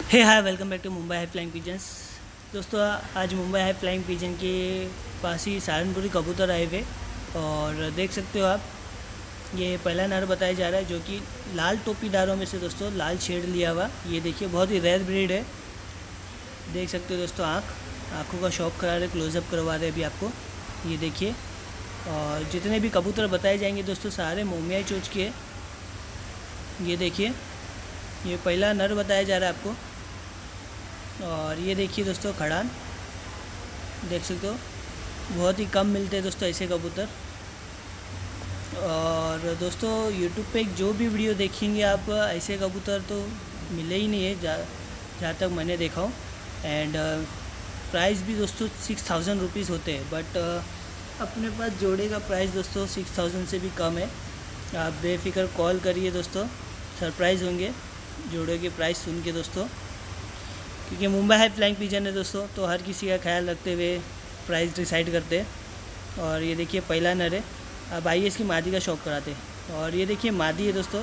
Hey hi, welcome back to Mumbai high flying pigeons. दोस्तों, आज Mumbai high flying pigeon के पास ही सहारनपुरी कबूतर आए हुए और देख सकते हो आप, ये पहला नर बताया जा रहा है जो कि लाल टोपीदारों में से दोस्तों लाल शेड लिया हुआ। ये देखिए, बहुत ही रेयर ब्रीड है। देख सकते हो दोस्तों, आँखों का शौक करा रहे, क्लोजअप करवा रहे अभी आपको। ये देखिए, और जितने भी कबूतर बताए जाएंगे दोस्तों सारे मोमियाई चोच के। ये देखिए, ये पहला नर बताया जा रहा है आपको। और ये देखिए दोस्तों, खड़ान देख सकते हो, बहुत ही कम मिलते हैं दोस्तों ऐसे कबूतर। और दोस्तों, यूट्यूब पे जो भी वीडियो देखेंगे आप, ऐसे कबूतर तो मिले ही नहीं है जहाँ तक मैंने देखा हूँ। एंड प्राइस भी दोस्तों 6000 रुपीज़ होते हैं, बट अपने पास जोड़े का प्राइस दोस्तों 6000 से भी कम है। आप बेफिक्र कॉल करिए दोस्तों, सरप्राइज़ होंगे जोड़े के प्राइस सुन के दोस्तों, क्योंकि मुंबई हाई फ्लाइंग पिजन है दोस्तों, तो हर किसी का ख्याल रखते हुए प्राइस डिसाइड करते हैं। और ये देखिए, पहला नर है। अब आइए इसकी मादी का शौक कराते हैं। और ये देखिए, मादी है दोस्तों,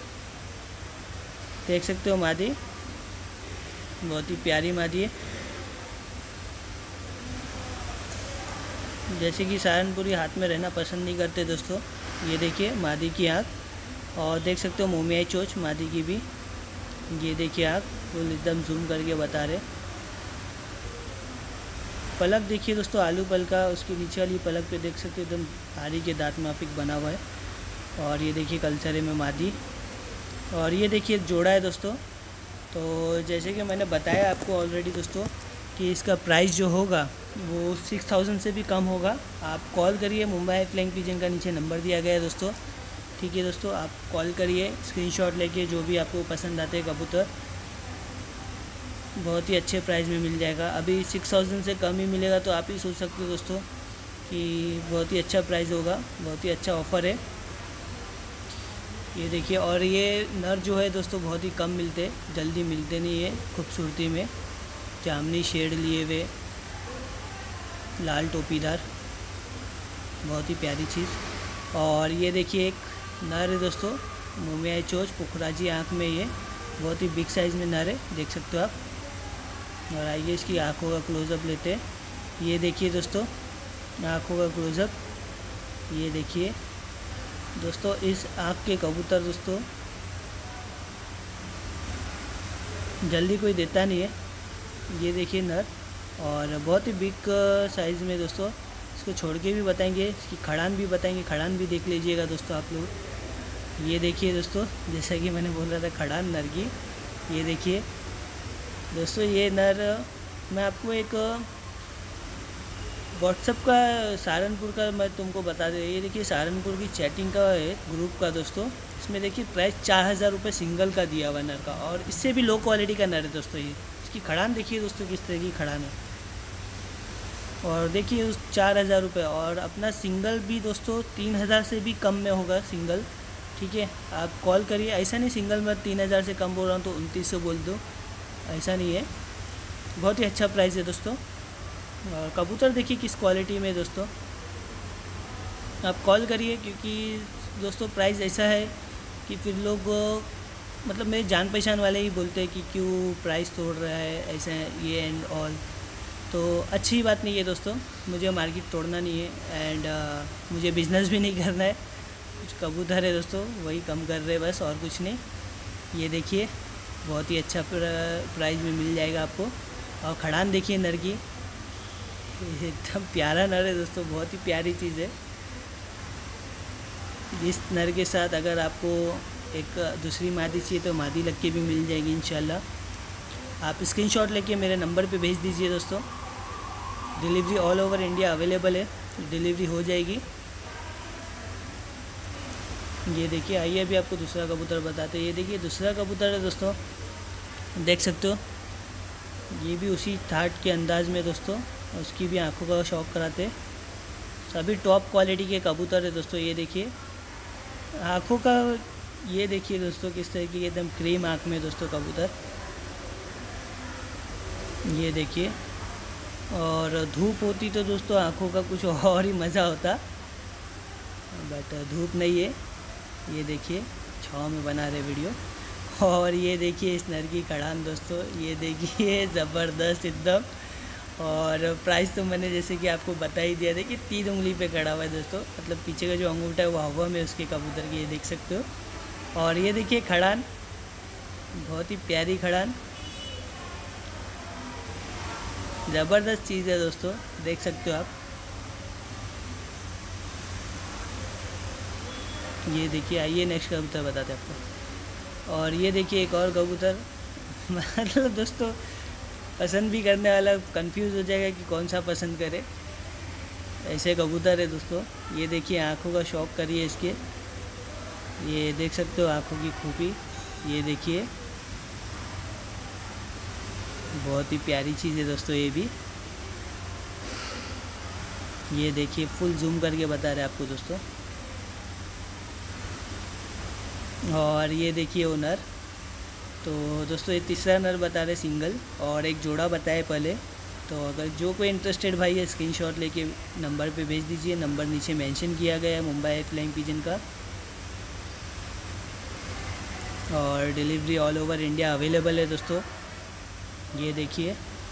देख सकते हो मादी, बहुत ही प्यारी मादी है। जैसे कि सहारनपुरी हाथ में रहना पसंद नहीं करते दोस्तों। ये देखिए मादी की आँख, और देख सकते हो मोमियाई चोच मादी की भी। ये देखिए आँख फुल एकदम जूम करके बता रहे। पलक देखिए दोस्तों, आलू पलका, उसकी नीचे वाली पलक पे देख सकते हो एकदम हारी के दांत माफिक बना हुआ है। और ये देखिए कल्चरे में मादी। और ये देखिए जोड़ा है दोस्तों। तो जैसे कि मैंने बताया आपको ऑलरेडी दोस्तों कि इसका प्राइस जो होगा वो 6000 से भी कम होगा। आप कॉल करिए, मुंबई हाई फ्लाइंग पिजन का नीचे नंबर दिया गया है दोस्तों। ठीक है दोस्तों, आप कॉल करिए, स्क्रीनशॉट लेके जो भी आपको पसंद आते हैं कबूतर, बहुत ही अच्छे प्राइस में मिल जाएगा। अभी 6000 से कम ही मिलेगा, तो आप ही सोच सकते हो दोस्तों कि बहुत ही अच्छा प्राइस होगा, बहुत ही अच्छा ऑफ़र है। ये देखिए, और ये नर जो है दोस्तों बहुत ही कम मिलते, जल्दी मिलते नहीं है। खूबसूरती में जामनी शेड लिए हुए, लाल टोपीदार, बहुत ही प्यारी चीज़। और ये देखिए एक नर है दोस्तों, मोमियाई चोच पुखराजी आँख में, ये बहुत ही बिग साइज़ में नर है, देख सकते हो आप। और आइए इसकी आँखों का क्लोज़अप लेते हैं। ये देखिए दोस्तों, आँखों का क्लोज़अप, ये देखिए दोस्तों, इस आँख के कबूतर दोस्तों जल्दी कोई देता नहीं है। ये देखिए नर, और बहुत ही बिग साइज़ में दोस्तों। इसको छोड़ के भी बताएंगे, इसकी खड़ान भी बताएंगे, खड़ान भी देख लीजिएगा दोस्तों आप लोग। ये देखिए दोस्तों, जैसा कि मैंने बोल रहा था खड़ान नर की। ये देखिए दोस्तों, ये नर मैं आपको एक व्हाट्सअप का सहारनपुर का मैं तुमको बता दे। ये देखिए सहारनपुर की चैटिंग का है, ग्रुप का दोस्तों। इसमें देखिए प्राइस 4000 रुपये सिंगल का दिया हुआ नर का, और इससे भी लो क्वालिटी का नर है दोस्तों। ये इसकी खड़ान देखिए दोस्तों, किस तरह की खड़ान है। और देखिए उस 4000 रुपये, और अपना सिंगल भी दोस्तों 3000 से भी कम में होगा सिंगल। ठीक है, आप कॉल करिए। ऐसा नहीं सिंगल मैं 3000 से कम बोल रहा हूँ तो 2900 बोल दो, ऐसा नहीं है। बहुत ही अच्छा प्राइस है दोस्तों। और कबूतर देखिए किस क्वालिटी में दोस्तों, आप कॉल करिए, क्योंकि दोस्तों प्राइस ऐसा है कि फिर लोग मतलब मेरे जान पहचान वाले ही बोलते हैं कि क्यों प्राइस तोड़ रहा है ऐसा ये एंड ऑल। तो अच्छी बात नहीं है दोस्तों, मुझे मार्केट तोड़ना नहीं है, एंड मुझे बिज़नेस भी नहीं करना है। कुछ कबूतर है दोस्तों वही कम कर रहे हैं बस, और कुछ नहीं। ये देखिए बहुत ही अच्छा प्राइस में मिल जाएगा आपको। और खड़ान देखिए नर की, एकदम प्यारा नर है दोस्तों, बहुत ही प्यारी चीज़ है। इस नर के साथ अगर आपको एक दूसरी मादी चाहिए तो मादी लग के भी मिल जाएगी इंशाल्लाह। आप स्क्रीनशॉट लेके मेरे नंबर पे भेज दीजिए दोस्तों। Delivery all over India available है, डिलीवरी हो जाएगी। ये देखिए, आइए अभी आपको दूसरा कबूतर बताते हैं। ये देखिए दूसरा कबूतर है दोस्तों, देख सकते हो, ये भी उसी ठाट के अंदाज़ में दोस्तों, उसकी भी आंखों का शौक कराते। सभी टॉप क्वालिटी के कबूतर है दोस्तों। ये देखिए आंखों का, ये देखिए दोस्तों किस तरह की एकदम क्रीम आंख में दोस्तों कबूतर, ये देखिए। और धूप होती तो दोस्तों आंखों का कुछ और ही मज़ा होता, बट धूप नहीं है। ये देखिए छाँव में बना रहे वीडियो। और ये देखिए इस नर की खड़ान दोस्तों, ये देखिए ज़बरदस्त एकदम। और प्राइस तो मैंने जैसे कि आपको बता ही दिया था कि 3 उंगली पे खड़ा हुआ है दोस्तों, मतलब पीछे का जो अंगूठा है वो हवा में उसके कबूतर की, ये देख सकते हो। और ये देखिए खड़ान, बहुत ही प्यारी खड़ान, ज़बरदस्त चीज़ है दोस्तों, देख सकते हो आप। ये देखिए, आइए नेक्स्ट कबूतर बताते हैं आपको। और ये देखिए एक और कबूतर मतलब दोस्तों पसंद भी करने वाला कंफ्यूज हो जाएगा कि कौन सा पसंद करे, ऐसे कबूतर है दोस्तों। ये देखिए आँखों का शौक करिए इसके, ये देख सकते हो आँखों की खूबी, ये देखिए बहुत ही प्यारी चीज़ है दोस्तों ये भी। ये देखिए फुल जूम करके बता रहे आपको दोस्तों। और ये देखिए वो नर, तो दोस्तों ये तीसरा नर बता रहे सिंगल, और एक जोड़ा बताए पहले। तो अगर जो कोई इंटरेस्टेड भाई है स्क्रीनशॉट लेके नंबर पे भेज दीजिए, नंबर नीचे मेंशन किया गया है मुंबई फ्लाइंग पिजन का। और delivery all over India available है दोस्तों। ये देखिए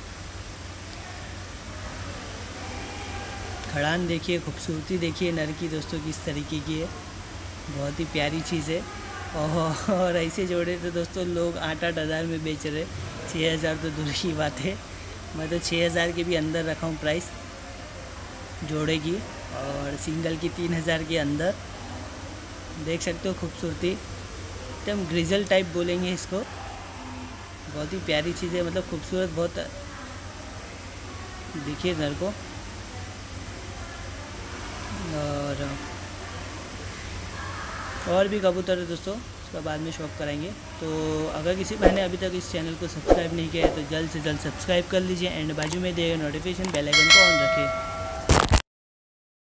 खड़ान, देखिए खूबसूरती देखिए नर की दोस्तों किस तरीके की है, बहुत ही प्यारी चीज़ है। और ऐसे जोड़े तो दोस्तों लोग 8-8 हज़ार में बेच रहे, 6,000 तो दूर की बात है। मैं तो 6,000 के भी अंदर रखा हूँ प्राइस जोड़े की, और सिंगल की 3,000 के अंदर। देख सकते हो खूबसूरती, एकदम ग्रिजल टाइप बोलेंगे इसको, बहुत ही प्यारी चीज़ है, मतलब खूबसूरत बहुत। देखिए नर को। और भी कबूतर है दोस्तों, उसका बाद में शौक कराएंगे। तो अगर किसी भाई ने अभी तक इस चैनल को सब्सक्राइब नहीं किया है तो जल्द से जल्द सब्सक्राइब कर लीजिए, एंड बाजू में दिए गए नोटिफिकेशन बेल आइकन को ऑन रखें।